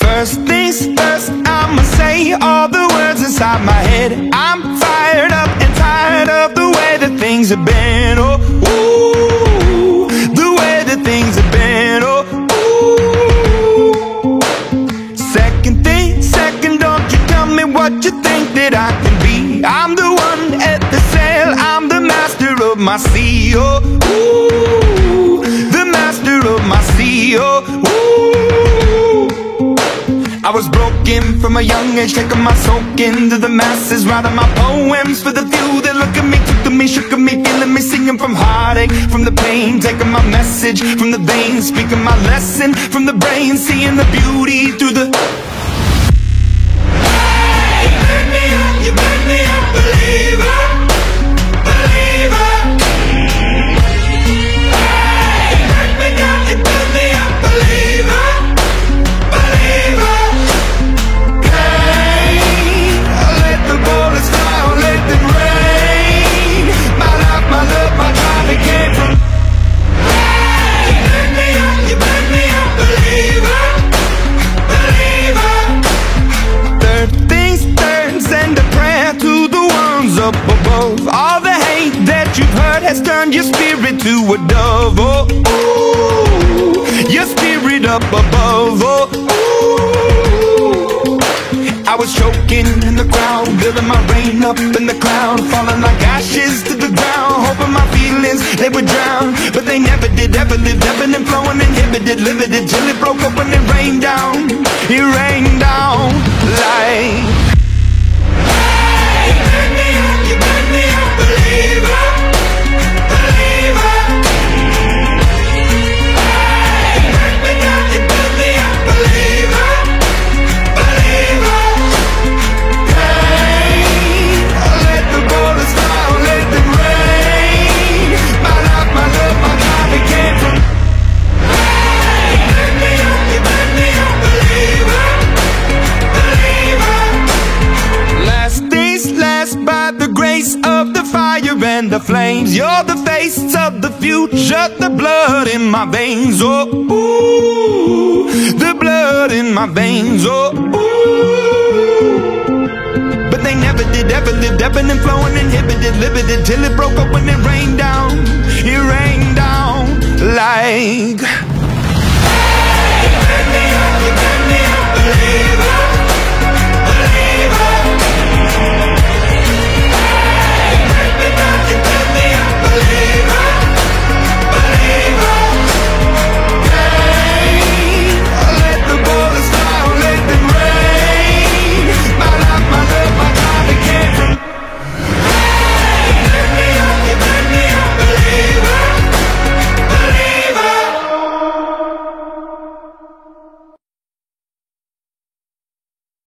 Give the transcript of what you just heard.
First things first, I'ma say all the words inside my head. I'm fired up and tired of the way that things have been. Oh, ooh, the way that things have been. Oh, ooh. Second thing, second, don't you tell me what you think that I can be. I'm the one at the sail, I'm the master of my sea. Oh, ooh, the master of my sea. Oh, ooh. I was broken from a young age, taking my soak into the masses, writing my poems for the few that look at me, took to me, shook at me, feeling me, singing from heartache, from the pain, taking my message from the veins, speaking my lesson from the brain, seeing the beauty through the... Hey, you made me a believer, believer. Hey, you made me down, you made me a believer, believer. Up above, all the hate that you've heard has turned your spirit to a dove. Oh, ooh, your spirit up above. Oh, ooh. I was choking in the crowd, building my rain up in the cloud, falling like ashes to the ground, hoping my feelings they would drown, but they never did. Ever lived, ebbing and flowing, inhibited, limited, till it broke up when it rained down. It rained down like... Believer, believer. Hey, you break me down, you build me up, believer, believer. Hey, let the bullets fly, let them rain. My life, my love, my life, it came from. Hey, you break me up, you build me up, believer, believer. Last days last by the grace of the fire and the flames. You're the face of the future, the blood in my veins. Oh, ooh, the blood in my veins. Oh, ooh. But they never did, ever lived, ebbing and flowing, inhibited, limited, till it broke up when it rained down. It rained down like... Hey, you made me up, believer.